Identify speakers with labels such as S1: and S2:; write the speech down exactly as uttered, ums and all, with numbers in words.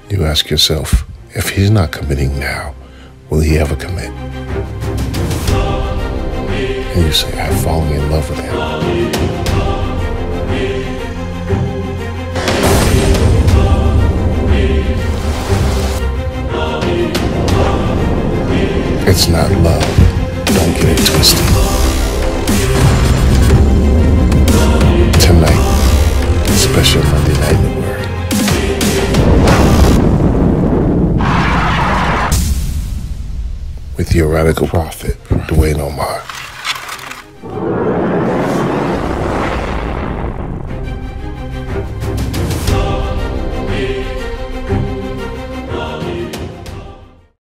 S1: You ask yourself, if he's not committing now, will he ever commit? And you say, I've fallen in love with him. It's not love. Don't get it twisted. Tonight, special Monday Night in the Word. With your radical prophet, Dwayne Omar.